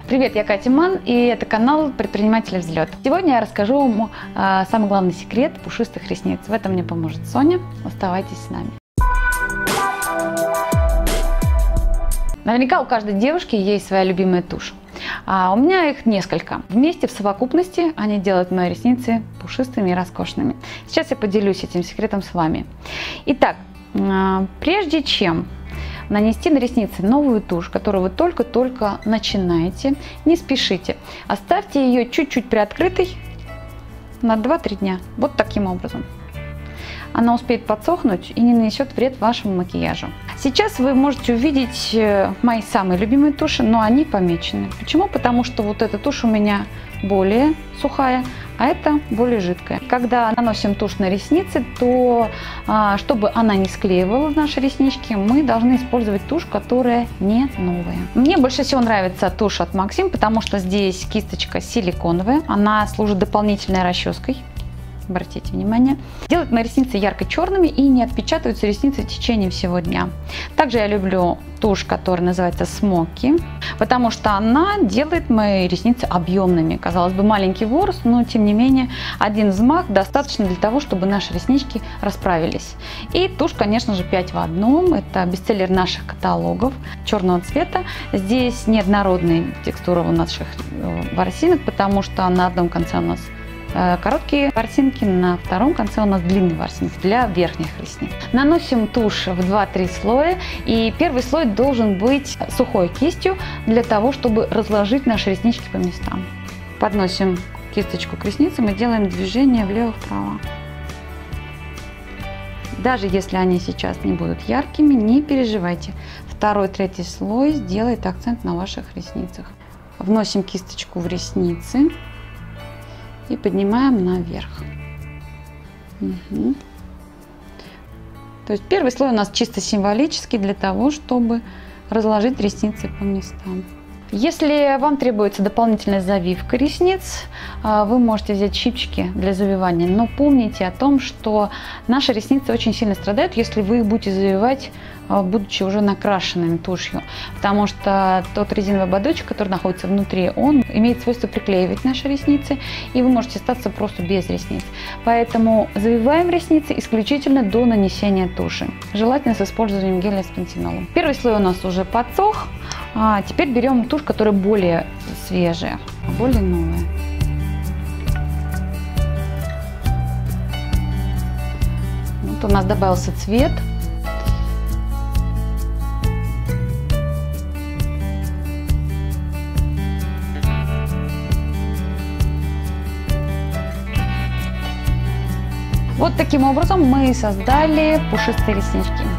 Привет, я Катя Ман, и это канал Предприниматель Взлет. Сегодня я расскажу вам самый главный секрет пушистых ресниц. В этом мне поможет Соня. Оставайтесь с нами. Наверняка у каждой девушки есть своя любимая тушь. А у меня их несколько. Вместе в совокупности они делают мои ресницы пушистыми и роскошными. Сейчас я поделюсь этим секретом с вами. Итак, прежде чем нанести на ресницы новую тушь, которую вы только-только начинаете, не спешите. Оставьте ее чуть-чуть приоткрытой на 2-3 дня. Вот таким образом. Она успеет подсохнуть и не нанесет вред вашему макияжу. Сейчас вы можете увидеть мои самые любимые туши, но они помечены. Почему? Потому что вот эта тушь у меня более сухая, а это более жидкая. Когда наносим тушь на ресницы, то чтобы она не склеивала наши реснички, мы должны использовать тушь, которая не новая. Мне больше всего нравится тушь от Максим, потому что здесь кисточка силиконовая, она служит дополнительной расческой. Обратите внимание. Делает мои ресницы ярко-черными и не отпечатываются ресницы в течение всего дня. Также я люблю тушь, которая называется Smoky, потому что она делает мои ресницы объемными. Казалось бы, маленький ворс, но тем не менее один взмах достаточно для того, чтобы наши реснички расправились. И тушь, конечно же, 5 в 1. Это бестселлер наших каталогов черного цвета. Здесь неоднородная текстура у наших ворсинок, потому что на одном конце у нас короткие ворсинки, на втором конце у нас длинные ворсинки для верхних ресниц. Наносим тушь в 2-3 слоя, и первый слой должен быть сухой кистью для того, чтобы разложить наши реснички по местам. Подносим кисточку к ресницам и делаем движение влево-вправо. Даже если они сейчас не будут яркими, не переживайте. 2-3 слой сделает акцент на ваших ресницах. Вносим кисточку в ресницы и поднимаем наверх. То есть первый слой у нас чисто символический для того, чтобы разложить ресницы по местам. Если вам требуется дополнительная завивка ресниц, вы можете взять щипчики для завивания, но помните о том, что наши ресницы очень сильно страдают, если вы их будете завивать, будучи уже накрашенными тушью, потому что тот резиновый ободочек, который находится внутри, он имеет свойство приклеивать наши ресницы, и вы можете остаться просто без ресниц. Поэтому завиваем ресницы исключительно до нанесения туши, желательно с использованием геля с пантенолом. Первый слой у нас уже подсох, а теперь берем тушь, которая более свежая, более новая. Вот у нас добавился цвет. Вот таким образом мы создали пушистые реснички.